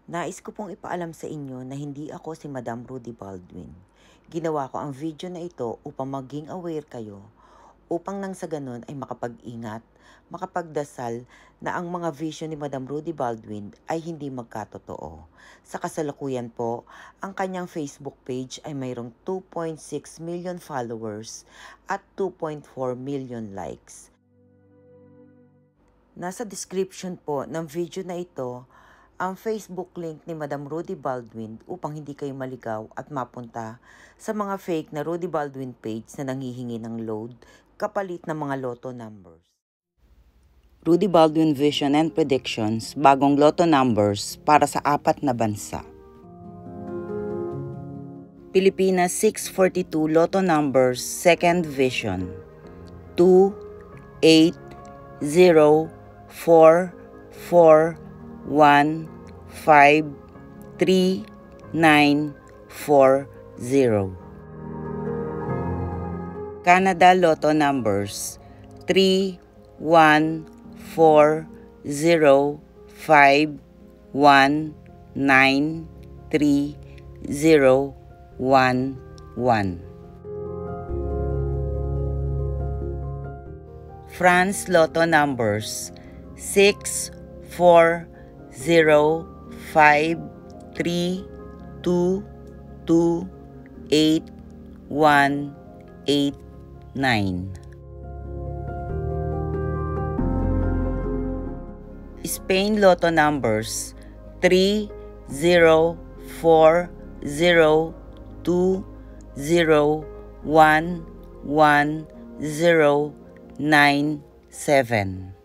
Nais ko pong ipaalam sa inyo na hindi ako si Madam Rudy Baldwin. Ginawa ko ang video na ito upang maging aware kayo, upang nang sa ganun ay makapag-ingat, makapagdasal na ang mga vision ni Madam Rudy Baldwin ay hindi magkatotoo. Sa kasalukuyan po, ang kanyang Facebook page ay mayroong 2.6 million followers at 2.4 million likes. Nasa description po ng video na ito ang Facebook link ni Madam Rudy Baldwin upang hindi kayo maligaw at mapunta sa mga fake na Rudy Baldwin page na nanghihingi ng load kapalit ng mga lotto numbers. Rudy Baldwin Vision and Predictions, bagong lotto numbers para sa 4 na bansa. Pilipinas 642 lotto numbers, second vision. 2, 8, 0, 4, 4, 1, 5, 3, 9, 4, 0. Canada Lotto numbers 3, 1, 4, 0, 5, 1, 9, 3, 0, 1, 1. France Lotto numbers 6, 4, 0, 5, 3, 2, 2, 8, 1, 8, 9. Spain Lotto numbers 3, 0, 4, 0, 2, 0, 1, 1, 0, 9, 7.